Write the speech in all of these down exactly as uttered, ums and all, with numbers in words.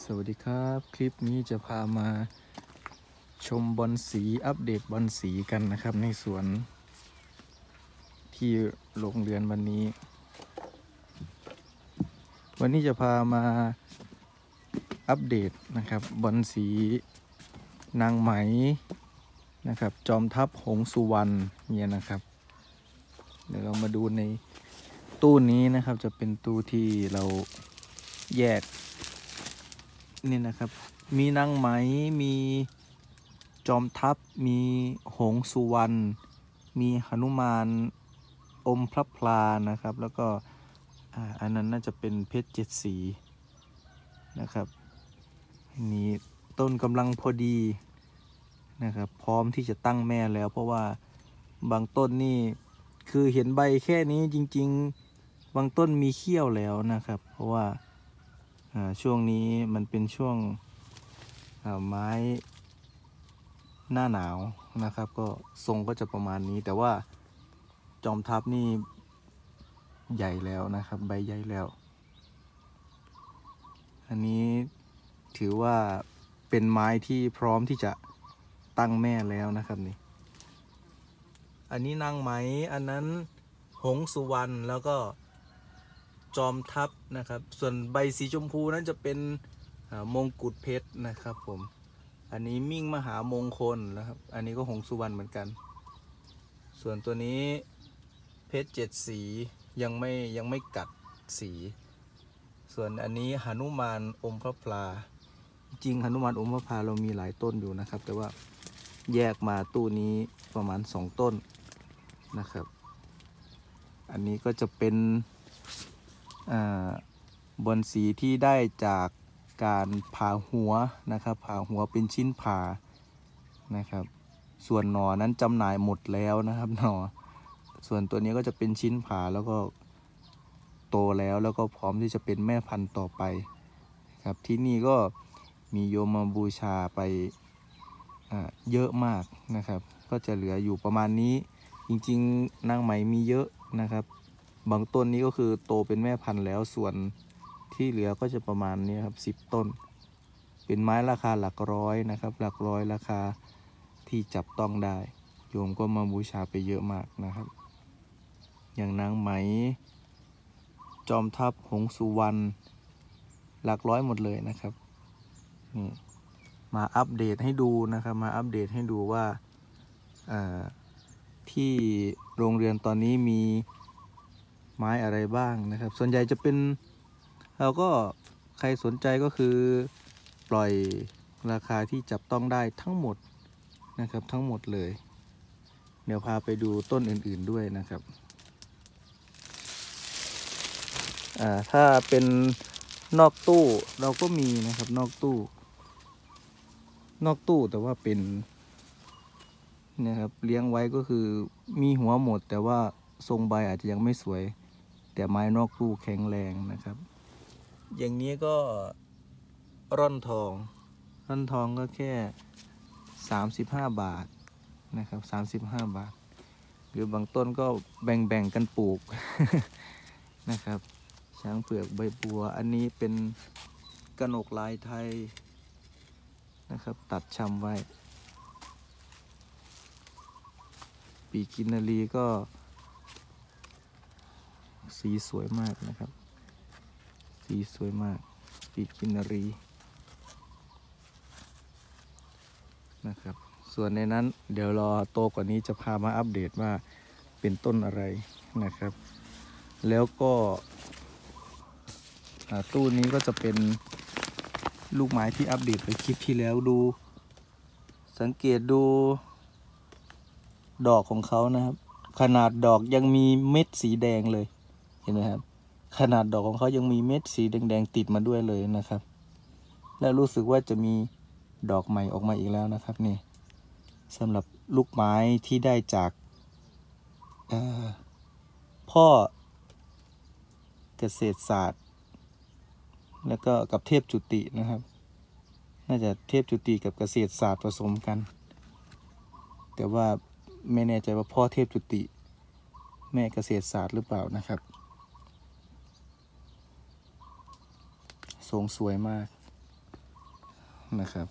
สวัสดีครับคลิปนี้จะพามาชมบอลสีอัปเดตบอลสีกันนะครับในสวนที่โรงเรือนวันนี้ วันนี้จะพามาอัปเดตนะครับบอลสีนางไหมนะครับจอมทัพหงสุวรรณเนี่ยนะครับเดี๋ยวเรามาดูในตู้นี้นะครับจะเป็นตู้ที่เราแยกนี่นะครับมีนางไหมมีจอมทัพมีหงสุวรรณมีหนุมานอมพระพลานะครับแล้วก็อันนั้นน่าจะเป็นเพชรเจ็ดสีนะครับนี่ต้นกำลังพอดีนะครับพร้อมที่จะตั้งแม่แล้วเพราะว่าบางต้นนี่คือเห็นใบแค่นี้จริงๆบางต้นมีเขี้ยวแล้วนะครับเพราะว่าช่วงนี้มันเป็นช่วงไม้หน้าหนาวนะครับก็ทรงก็จะประมาณนี้แต่ว่าจอมทัพนี่ใหญ่แล้วนะครับใบใหญ่แล้วอันนี้ถือว่าเป็นไม้ที่พร้อมที่จะตั้งแม่แล้วนะครับนี่อันนี้นางไหมอันนั้นหงสุวรรณแล้วก็จอมทัพนะครับส่วนใบสีชมพูนั้นจะเป็นมงกุฎเพชรนะครับผมอันนี้มิ่งมหามงคลนะครับอันนี้ก็หงสุวรรณเหมือนกันส่วนตัวนี้เพชรเจ็ดสียังไม่ยังไม่กัดสีส่วนอันนี้หนุมานอมพระพลาจริงหนุมานอมพระพลาเรามีหลายต้นอยู่นะครับแต่ว่าแยกมาตู้นี้ประมาณสองต้นนะครับอันนี้ก็จะเป็นบอนสีที่ได้จากการผ่าหัวนะครับผ่าหัวเป็นชิ้นผ่านะครับส่วนหน่อนั้นจำหน่ายหมดแล้วนะครับหน่อส่วนตัวนี้ก็จะเป็นชิ้นผ่าแล้วก็โตแล้วแล้วก็พร้อมที่จะเป็นแม่พันธุ์ต่อไปครับที่นี่ก็มีโยมมาบูชาไปเยอะมากนะครับก็จะเหลืออยู่ประมาณนี้จริงๆนางไหมมีเยอะนะครับบางต้นนี้ก็คือโตเป็นแม่พันธุ์แล้วส่วนที่เหลือก็จะประมาณนี้ครับสิบต้นเป็นไม้ราคาหลักร้อยนะครับหลักร้อยราคาที่จับต้องได้โยมก็มาบูชาไปเยอะมากนะครับอย่างนางไหมจอมทัพหงสุวรรณหลักร้อยหมดเลยนะครับนี่มาอัปเดตให้ดูนะครับมาอัปเดตให้ดูว่าที่โรงเรียนตอนนี้มีไม้อะไรบ้างนะครับส่วนใหญ่จะเป็นเราก็ใครสนใจก็คือปล่อยราคาที่จับต้องได้ทั้งหมดนะครับทั้งหมดเลยเดี๋ยวพาไปดูต้นอื่นๆด้วยนะครับอ่าถ้าเป็นนอกตู้เราก็มีนะครับนอกตู้นอกตู้แต่ว่าเป็นนะครับเลี้ยงไว้ก็คือมีหัวหมดแต่ว่าทรงใบอาจจะยังไม่สวยแต่ไม้นอกตู้แข็งแรงนะครับอย่างนี้ก็ร่อนทองร่อนทองก็แค่สามสิบห้าบาทนะครับสามสิบห้าบาทหรือบางต้นก็แบ่งๆกันปลูก นะครับช้างเผือกใบบัวอันนี้เป็นกนกลายไทยนะครับตัดชำไว้ปีกินนารีก็สีสวยมากนะครับสีสวยมากปีกินนารีนะครับส่วนในนั้นเดี๋ยวรอโตกว่านี้จะพามาอัปเดตว่าเป็นต้นอะไรนะครับแล้วก็ตู้นี้ก็จะเป็นลูกไม้ที่อัปเดตไปคลิปที่แล้วดูสังเกตดูดอกของเขานะครับขนาดดอกยังมีเม็ดสีแดงเลยเห็นไหมครับขนาดดอกของเขายังมีเม็ดสีแดงๆติดมาด้วยเลยนะครับและรู้สึกว่าจะมีดอกใหม่ออกมาอีกแล้วนะครับนี่สำหรับลูกไม้ที่ได้จากพ่อเกษตรศาสตร์แล้วก็กับเทพจุตินะครับน่าจะเทพจุติกับเกษตรศาสตร์ผสมกันแต่ว่าไม่แน่ใจว่าพ่อเทพจุติแม่เกษตรศาสตร์หรือเปล่านะครับทรงสวยมากนะครับ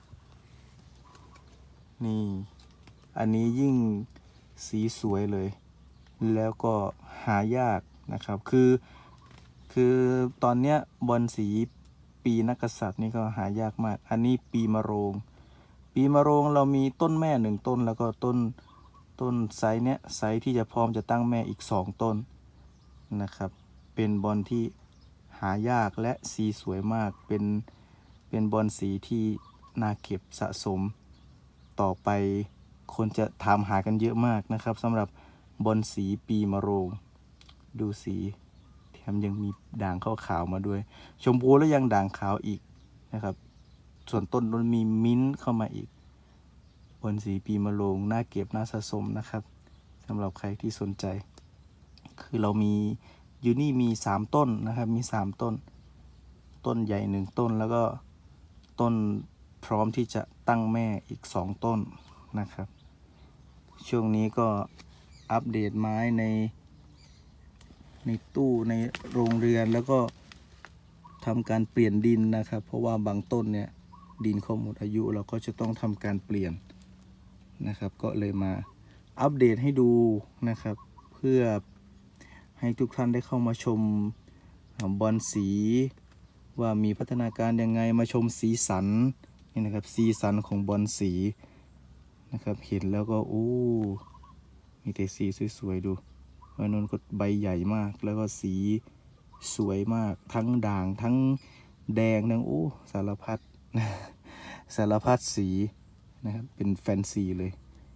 นี่อันนี้ยิ่งสีสวยเลยแล้วก็หายากนะครับคือคือตอนเนี้ยบอลสีปีนักกษัตริย์นี่ก็หายากมากอันนี้ปีมะโรงปีมะโรงเรามีต้นแม่หนึ่งต้นแล้วก็ต้นต้นไซส์เนี้ยไซส์ที่จะพร้อมจะตั้งแม่อีกสองต้นนะครับเป็นบอลที่หายากและสีสวยมากเป็นเป็นบอลสีที่น่าเก็บสะสมต่อไปคนจะถามหากันเยอะมากนะครับสำหรับบอลสีปีมะโรงดูสีแถมยังมีด่างขาวๆมาด้วยชมพูแล้วยังด่างขาวอีกนะครับส่วนต้นมันมีมิ้นท์เข้ามาอีกบอลสีปีมะโรงน่าเก็บน่าสะสมนะครับสำหรับใครที่สนใจคือเรามีอยู่นี่มีสามต้นนะครับมีสามต้นต้นใหญ่หนึ่งต้นแล้วก็ต้นพร้อมที่จะตั้งแม่อีกสองต้นนะครับช่วงนี้ก็อัปเดตไม้ในในตู้ในโรงเรือนแล้วก็ทำการเปลี่ยนดินนะครับเพราะว่าบางต้นเนี่ยดินเขาหมดอายุเราก็จะต้องทำการเปลี่ยนนะครับก็เลยมาอัปเดตให้ดูนะครับเพื่อให้ทุกท่านได้เข้ามาชมบอลสีว่ามีพัฒนาการยังไงมาชมสีสันนี่นะครับสีสันของบอลสีนะครับเห็นแล้วก็โอ้มีแต่สีสวยๆดูอันนั้นก็ใบใหญ่มากแล้วก็สีสวยมากทั้งด่างทั้งแดงทั้งโอ้สารพัดสารพัดสีนะครับเป็นแฟนซีเลย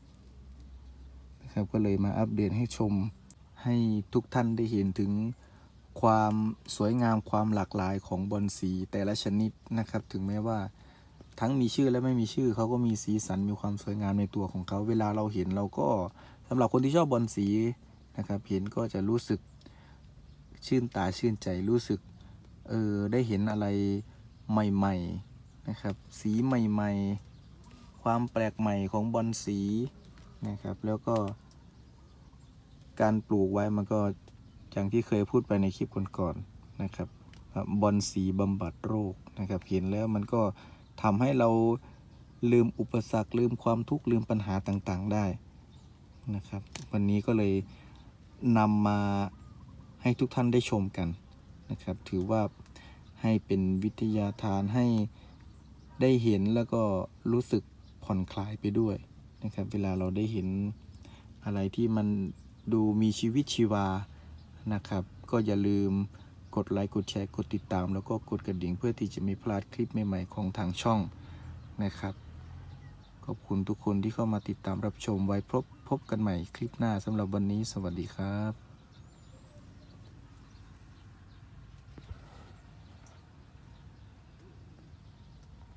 นะครับก็เลยมาอัปเดตให้ชมให้ทุกท่านได้เห็นถึงความสวยงามความหลากหลายของบอลสีแต่ละชนิดนะครับถึงแม้ว่าทั้งมีชื่อและไม่มีชื่อเขาก็มีสีสันมีความสวยงามในตัวของเขาเวลาเราเห็นเราก็สำหรับคนที่ชอบบอลสีนะครับเห็นก็จะรู้สึกชื่นตาชื่นใจรู้สึกเออได้เห็นอะไรใหม่ๆนะครับสีใหม่ๆความแปลกใหม่ของบอลสีนะครับแล้วก็การปลูกไว้มันก็อย่างที่เคยพูดไปในคลิปก่อนๆนะครับบอลสีบำบัดโรคนะครับเห็นแล้วมันก็ทำให้เราลืมอุปสรรคลืมความทุกข์ลืมปัญหาต่างๆได้นะครับวันนี้ก็เลยนำมาให้ทุกท่านได้ชมกันนะครับถือว่าให้เป็นวิทยาทานให้ได้เห็นแล้วก็รู้สึกผ่อนคลายไปด้วยนะครับเวลาเราได้เห็นอะไรที่มันดูมีชีวิตชีวานะครับก็อย่าลืมกดไลค์กดแชร์กดติดตามแล้วก็กดกระดิ่งเพื่อที่จะไม่พลาดคลิปใหม่ๆของทางช่องนะครับขอบคุณทุกคนที่เข้ามาติดตามรับชมไว้พบพบกันใหม่คลิปหน้าสำหรับวันนี้สวัสดีครับ